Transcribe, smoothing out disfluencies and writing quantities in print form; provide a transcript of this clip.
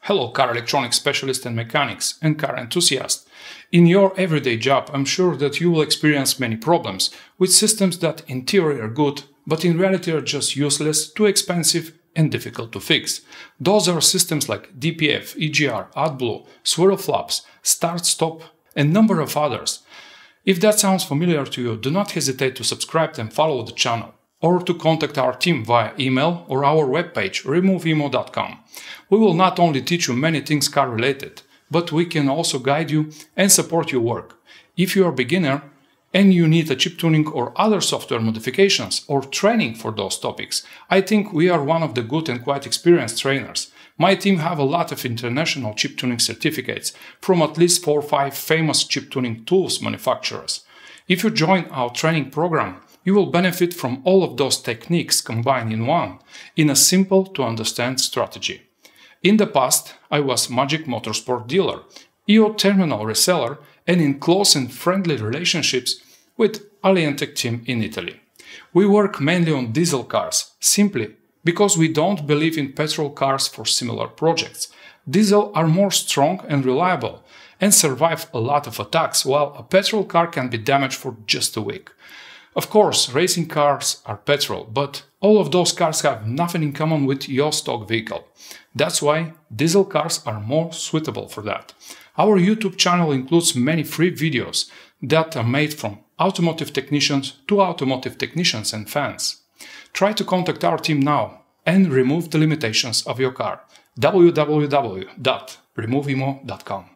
Hello car electronics specialists and mechanics and car enthusiasts. In your everyday job, I'm sure that you will experience many problems with systems that in theory are good, but in reality are just useless, too expensive and difficult to fix. Those are systems like DPF, EGR, AdBlue, swirl flaps, start-stop and number of others. If that sounds familiar to you, do not hesitate to subscribe and follow the channel, or to contact our team via email or our webpage removeimo.com. We will not only teach you many things car related, but we can also guide you and support your work. If you are a beginner and you need a chip tuning or other software modifications or training for those topics, I think we are one of the good and quite experienced trainers. My team have a lot of international chip tuning certificates from at least 4 or 5 famous chip tuning tools manufacturers. If you join our training program, you will benefit from all of those techniques combined in one, in a simple to understand strategy. In the past, I was Magic Motorsport dealer, EO terminal reseller, and in close and friendly relationships with Alientech team in Italy. We work mainly on diesel cars, simply because we don't believe in petrol cars for similar projects. Diesel are more strong and reliable and survive a lot of attacks, while a petrol car can be damaged for just a week. Of course, racing cars are petrol, but all of those cars have nothing in common with your stock vehicle. That's why diesel cars are more suitable for that. Our YouTube channel includes many free videos that are made from automotive technicians to automotive technicians and fans. Try to contact our team now and remove the limitations of your car. www.removeimo.com